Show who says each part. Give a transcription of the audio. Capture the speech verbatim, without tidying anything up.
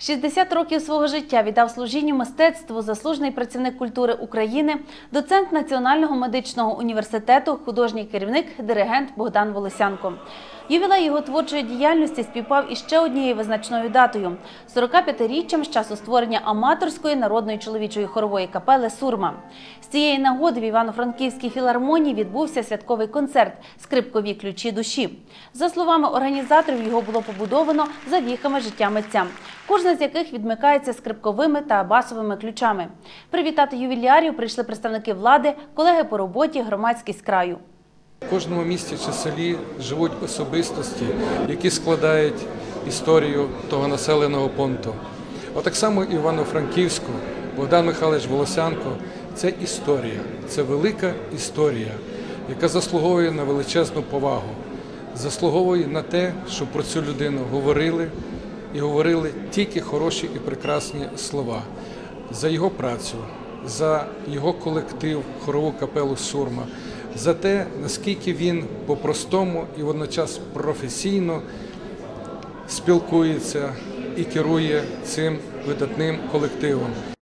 Speaker 1: шістдесят років свого життя віддав служінню мистецтву заслужений працівник культури України, доцент Національного медичного університету, художній керівник, диригент Богдан Волосянко. Ювілей його творчої діяльності співпав із ще однією визначною датою – сорокап'ятиріччям з часу створення аматорської народної чоловічої хорової капели «Сурма». З цієї нагоди в Івано-Франківській філармонії відбувся святковий концерт «Скрипкові ключі душі». За словами організаторів, його було побудовано за віхами життя митця, кожна з яких відмикається скрипковими та басовими ключами. Привітати ювілярів прийшли представники влади, колеги по роботі, громадськість краю.
Speaker 2: В кожному місті чи селі живуть особистості, які складають історію того населеного пункту. Отак само Івано-Франківську Богдан Михайлович Волосянко – це історія, це велика історія, яка заслуговує на величезну повагу, заслуговує на те, щоб про цю людину говорили і говорили тільки хороші і прекрасні слова. За його працю, за його колектив, хорову капелу «Сурма», за те, наскільки він по-простому і водночас професійно спілкується і керує цим видатним колективом.